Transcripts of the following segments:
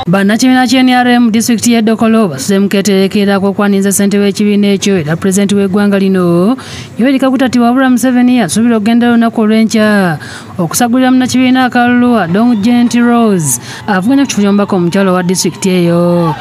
Bannakibiina ky'NRM disitulikiti y'e Dokolo basuze mu keetereekerero okwaniriza ssentebe w'ekibiina ekyo era pulezidenti w'eggwanga lino Yoweri Kaguta wabula MUSEVENI asuubira okugenda olunaku olw'enkya okusagulira munnakibiina akalulu Adonjenti Rose avuganya ku kifo ky'omubaka omukyala wa disitulikiti eyo.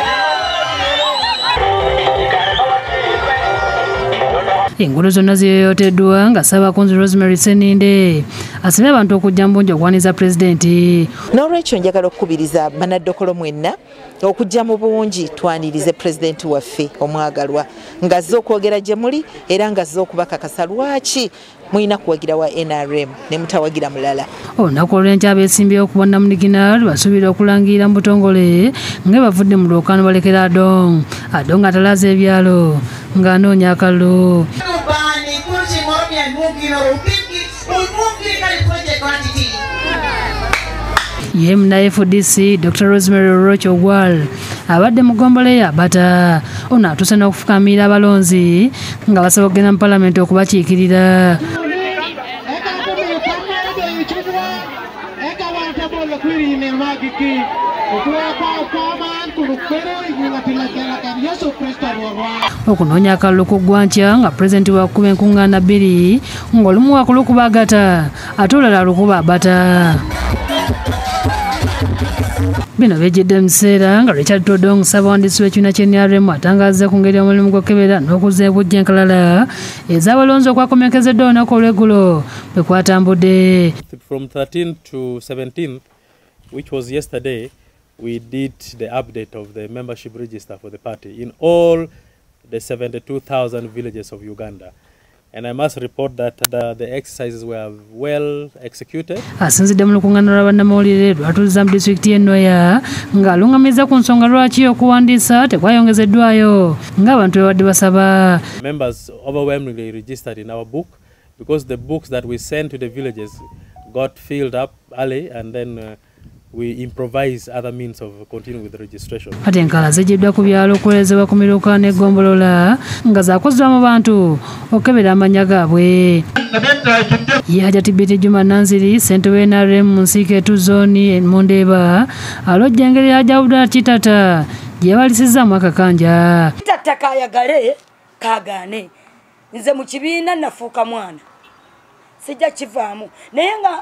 Enguudo zonna ziyoyoteddwa nga Ssaabakunzi Rosemary Seninde asabye abantu okujja mu bungi okwaniriza pulezidenti. N'olwekyo njagala okukubiriza bannadokolo mwenna okujja mu bungi twanirize pulezidenti waffe omwagalwa ng'azze okwogera gye muli era ng'azze okubakakasa lwaki mulina kuwagira wa NRM ne mutawagira mulala. Olunaku olw'enkya abeesimbawo ku bwannamunigina basuubira okulangirira mu butongole nga bavudde mu lwokaano balekera Adong nga atalaaza ebyalo ng'anoonya akalulu. Yemna FDC Dr. Rosemary Ogwal abadde mu ggombolola ya Bata ono atuuse n'okufukamira abalonzi nga basaba okugenda mu palamenti okubakiikirira. Okunoonya akalulu kuggwa nkya nga pulezidenti bw'akuba enkuŋŋaana bbiri ng'olumu wakulukuba Agata ate olulala alukuba Bata. Bino bijjidde mu kiseera nga Richard Todong ssaabawandiisi w'ekibiina ky'NRM atangazza ku ngeri omulimu gw'okukebera n'okuzza ebujja enkalala ez'abalonzi okwakomyekezeddwa olunaku olw'eggulo bwe kwatambudde. From 13th to 17th, which was yesterday, we did the update of the membership register for the party in all the 72,000 villages of Uganda. And I must report that the exercises were well executed. Asinzidde mu lukuŋŋaana lwa bannamawulire lwatuuliza mu disitulikiti y'e Noya ng'aluŋŋamizza ku nsonga lwaki okuwandiisa tekwayongezeddwayo ng'abantu bwe badde basaba. Members overwhelmingly registered in our book because the books that we sent to the villages got filled up early and then we improvise other means of continuing with the registration. Ate enkala zijjiddwa ku byalo okuweerezebwa ku Mweruka n'eggombolola nga zaakozebwa mu bantu okukebera amannya gaabwe. Ye Agataliikonfuufu Juma Nanziri ssentebe w'NRM mu Nsiikeetu zooni mu Ndeeba alojja engeri ajawuddwa kitata gye yabalisizaamu akakanja. Kitata kaayagale kaagaane nze mu kibiina nafuuka mwana sijja kivaamu naye nga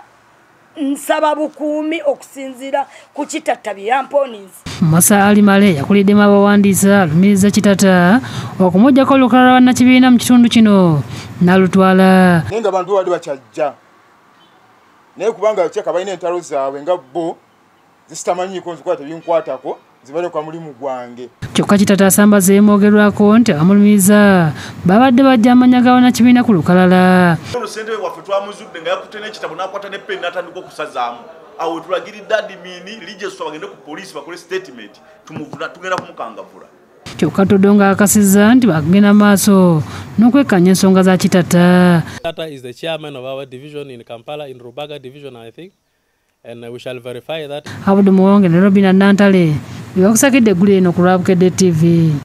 nsaba bukuumi okusinziira ku kitata bye yampooniza. Masa Alimale yakuliddemu abawandiisa alumiriza kitata okumuggyako olukalala lwa bannakibiina mu kitundu kino n'alutwala. Naye nga abantu baali bakyajja naye kubanga kyeka balina entalo zaabwe nga bo zisitamanyiiko nzikuba tebinkwatako zibale kwa mulimu gwange. Kyokka kitata asambaza ebimwogerwako nti abamulumiriza babadde bajja amannya ga bannakibiina ku lukalala. Ssentebe waffe twamuzudde nga yakutte n'ekitabo n'akwata ne peni n'atandika okusazaamu. Awo tulagiridde adimini lijeswa bagende ku poliisi bakole statement tugenda kumukangavula. Kyokka Todong akakasizza nti bagenda maaso n'okwekkaanya ensonga za kitata. Tata is the chairman of our division in Kampala, in Rubaga division, I think, and we shall verify that. Abudu Muwonge ne Robinah Nantale bwe bakusakidde eggulu eno ku lwa Bukedde TV.